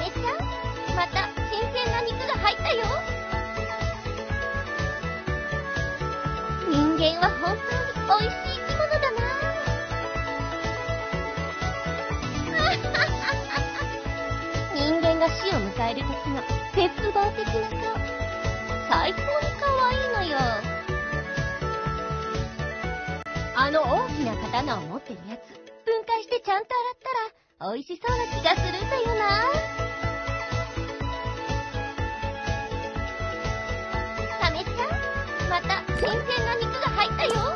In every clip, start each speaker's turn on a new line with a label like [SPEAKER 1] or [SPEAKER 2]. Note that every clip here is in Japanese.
[SPEAKER 1] メちゃん、また新鮮な肉が入ったよ。人間は本当に美味しい生き物だな。人間が死を迎える時の絶望的な顔、最高に可愛いのよ。あの大きな刀を持ってるやつ、分解してちゃんと洗ったら美味しそうな気がするんだよな。サメちゃん、また新鮮な肉が入ったよ。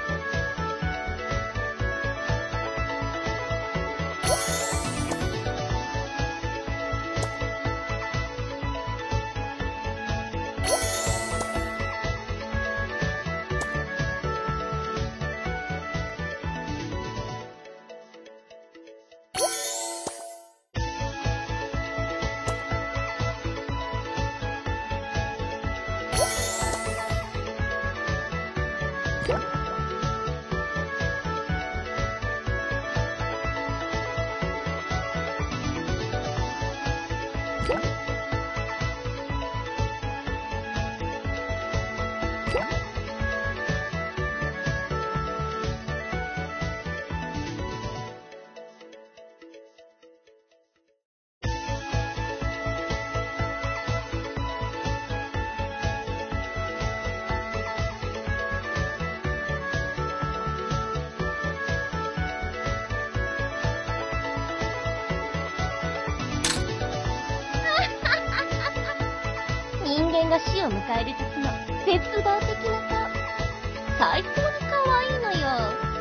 [SPEAKER 1] 人間が死を迎える時の絶望的な顔、最高に可愛いのよ。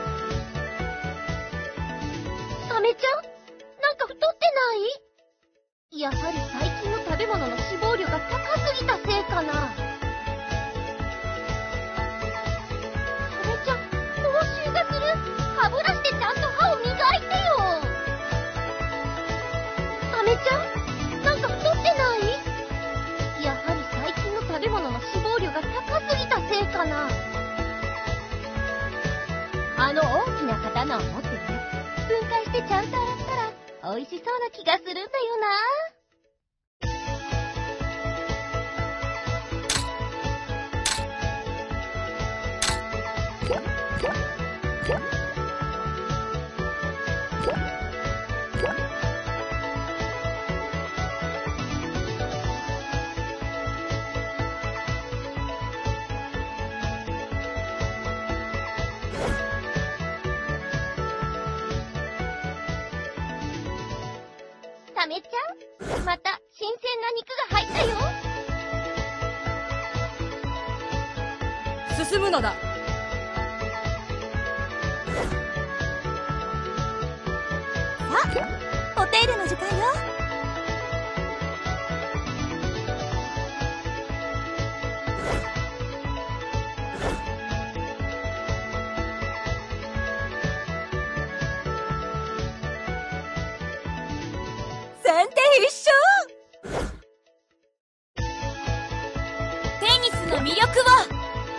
[SPEAKER 1] サメちゃん、なんか太ってない？やはり最近の食べ物の脂肪量が高すぎたせいかな。サメちゃん、口臭がする。歯ブラシでちゃんと歯を磨いてよ。サメちゃん、なんか太ってない？やはり最近の食べ物の脂肪量が高すぎたせいかな。あの大きな刀を持ってるやつ、分解してちゃんと洗ったら美味しそうな気がするんだよな。サメちゃん、また新鮮な肉が入ったよ。
[SPEAKER 2] 進むのだ。
[SPEAKER 3] さあ、お手入れの時間よ。先手必勝。テニスの魅力を。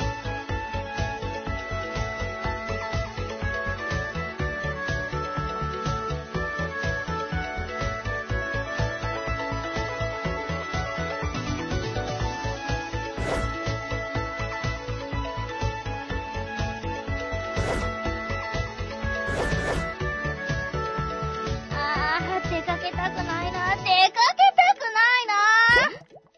[SPEAKER 1] 出かけたくないな、出かけたくないな。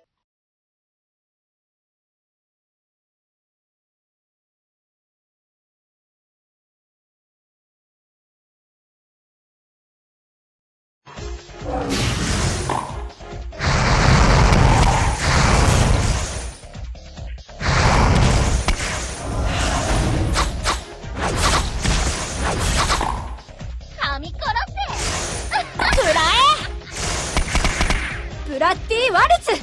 [SPEAKER 1] 噛み殺せ。
[SPEAKER 3] 食らえ。ブラッディ・ワルツ。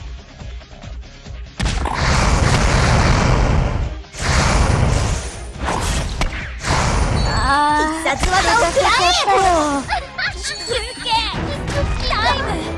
[SPEAKER 3] 必殺技を食らえ。すげえタイム。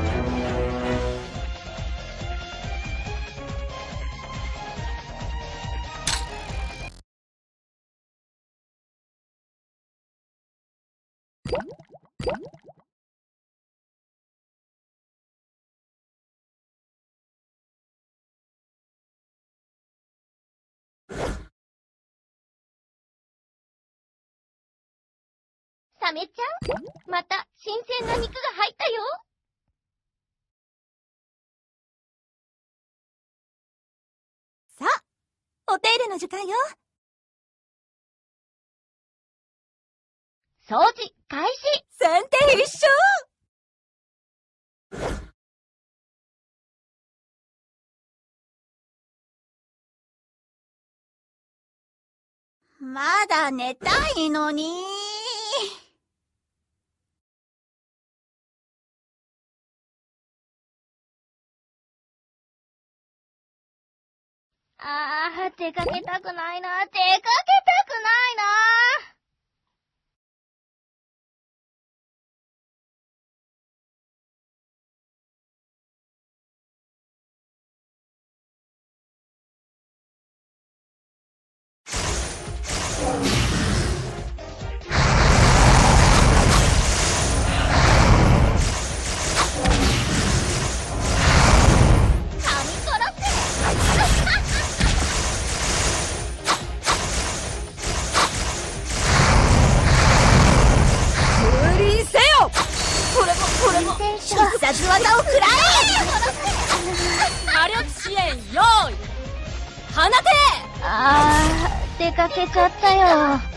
[SPEAKER 1] サメちゃん、また新鮮な肉が入ったよ。
[SPEAKER 3] さあ、お手入れの時間よ。
[SPEAKER 1] 掃除開始。
[SPEAKER 3] 剪定一緒。まだ寝たいのに。
[SPEAKER 1] 出かけたくないな。出かけたくないな。
[SPEAKER 3] 必殺技を食らえ。
[SPEAKER 2] 火力支援用意放て。
[SPEAKER 1] 出かけちゃったよ。